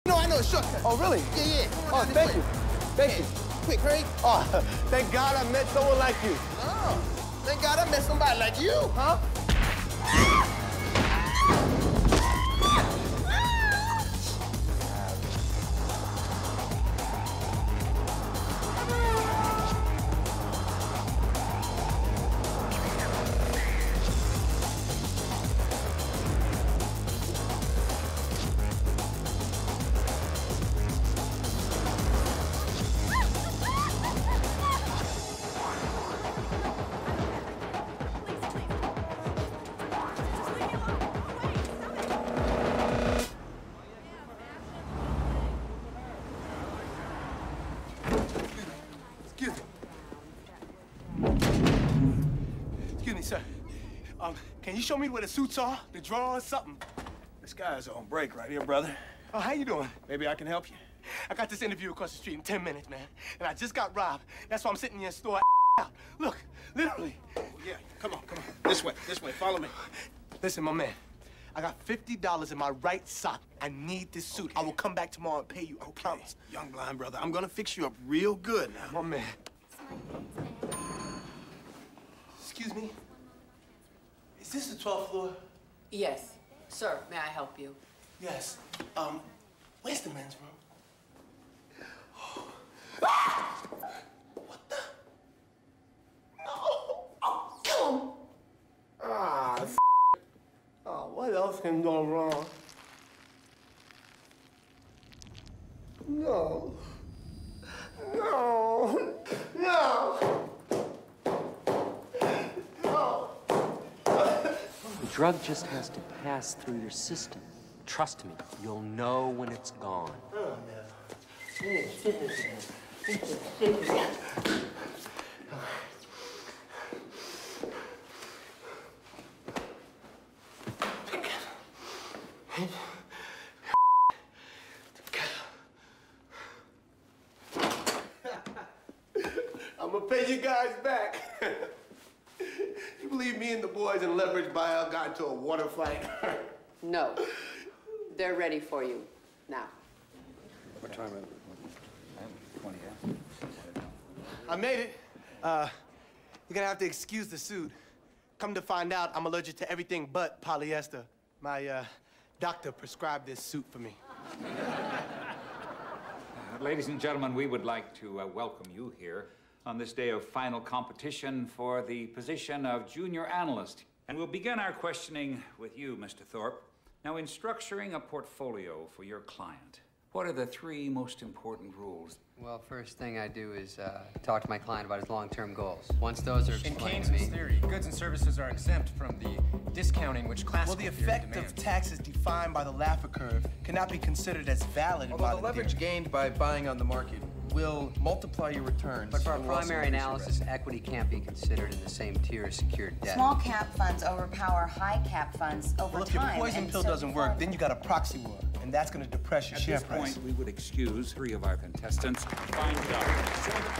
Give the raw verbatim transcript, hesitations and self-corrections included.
No, I know a shortcut. Oh, really? Yeah, yeah. Oh, thank you. Thank you. Quick, hurry. Oh, thank God I met someone like you. Oh, thank God I met somebody like you. Huh? Sir, um, can you show me where the suits are, the drawers, something? This guy's on break right here, brother. Oh, how you doing? Maybe I can help you. I got this interview across the street in ten minutes, man. And I just got robbed. That's why I'm sitting in your store out. Look, literally. Yeah, come on, come on. This way, this way, follow me. Listen, my man. I got fifty dollars in my right sock. I need this suit. Okay. I will come back tomorrow and pay you, I okay. promise. Young blind brother, I'm gonna fix you up real good now. My man. Excuse me? Is this the twelfth floor? Yes. Sir, may I help you? Yes. Um, where's the men's room? Ah! What the? No! Oh, kill him! Ah, f oh, what else can go wrong? No. No. No. The drug just has to pass through your system. Trust me, you'll know when it's gone. Oh, no. I'm gonna pay you guys back. You believe me and the boys in Leverage Buyout got into a water fight? No. They're ready for you now. What time is it? twenty, yeah. I made it. Uh, you're gonna have to excuse the suit. Come to find out, I'm allergic to everything but polyester. My uh, doctor prescribed this suit for me. Uh, ladies and gentlemen, we would like to uh, welcome you here on this day of final competition for the position of junior analyst. And we'll begin our questioning with you, Mister Thorpe. Now, in structuring a portfolio for your client, what are the three most important rules? Well, first thing I do is uh, talk to my client about his long-term goals. Once those are In explained to Keynes' me... theory, goods and services are exempt from the discounting which classical Well, the theory effect demands. of taxes defined by the Laffer curve cannot be considered as valid by Although the the leverage theory. gained by buying on the market will multiply your returns. But for our and will also primary increase your analysis, risk. equity can't be considered in the same tier as secured debt. Small cap funds overpower high cap funds over Well, if your time. poison and pill so doesn't work, then you got a proxy war, and that's gonna depress your At share this price. point, we would excuse three of our contestants. Fine job.